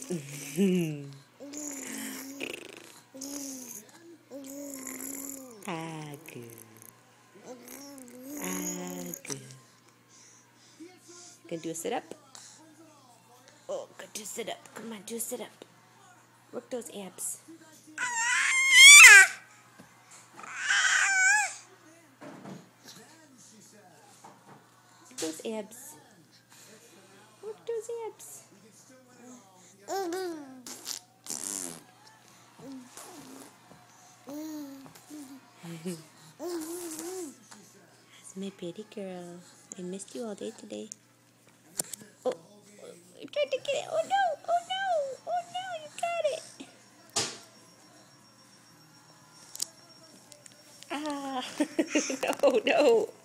Ah, good. Ah, good. Gonna do a sit up? Oh, go do a sit up. Come on, do a sit up. Work those abs. Work those abs. Work those abs. That's my pretty girl. I missed you all day today. Oh, I tried to get it. Oh no! Oh no! Oh no! You got it! Ah! No! No!